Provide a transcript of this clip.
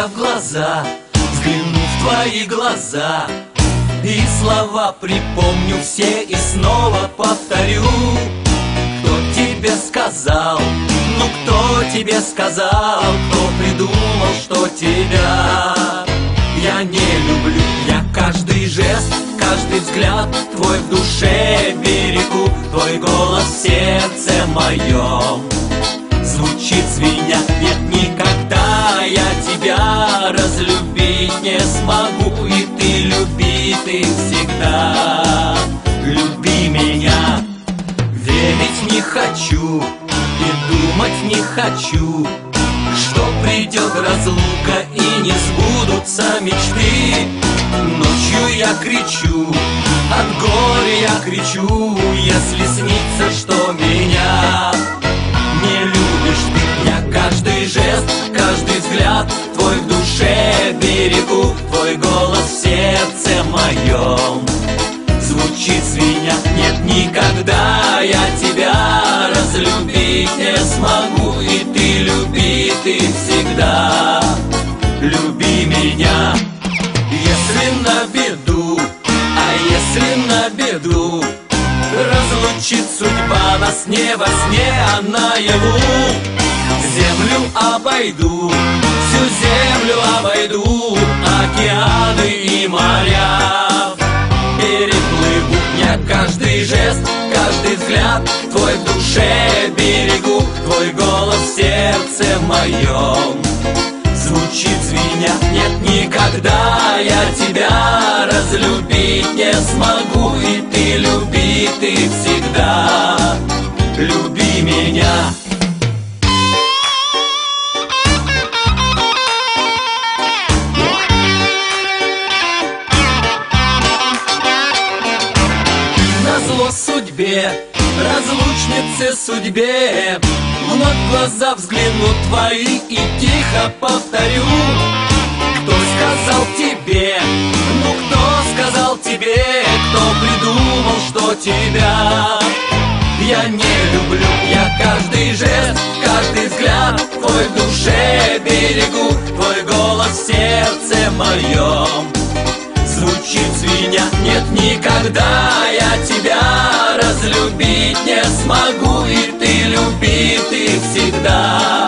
я в глаза, взгляну в твои глаза, и слова припомню все и снова повторю. Кто тебе сказал, ну кто тебе сказал, кто придумал, что тебя я не люблю? Я каждый жест, каждый взгляд твой в душе берегу, твой голос в сердце моем звучит звеня. Нет, никогда я тебя разлюбить не смогу, и ты люби, ты всегда люби меня. Верить не хочу и думать не хочу, что придет разлука и не сбудутся мечты. Ночью я кричу, от горя я кричу, если снится, что меня не любишь ты. Я каждый жест, каждый взгляд твой в душе берегу, твой голос в сердце моем звучит звеня. Нет, никогда я тебя разлюбить не смогу, и ты люби, ты всегда люби меня. Если на беду, а если на беду разлучит судьба нас не во сне, а наяву, землю обойду, всю землю обойду, океаны и моря переплыву. Я каждый жест, каждый взгляд твой в душе берегу, твой голос в сердце моем звучит звеня. Нет, никогда я тебя разлюбить не смогу, и ты люби, ты всегда люби меня. Назло судьбе, разлучнице судьбе, вновь в глаза взгляну твои и тихо повторю. Кто сказал тебе, ну кто сказал тебе, кто придумал, что тебя я не люблю? Я каждый жест, каждый взгляд твой в душе берегу, твой голос в сердце моем звучит звеня. Нет, никогда я тебя разлюбить не смогу, и ты люби, ты всегда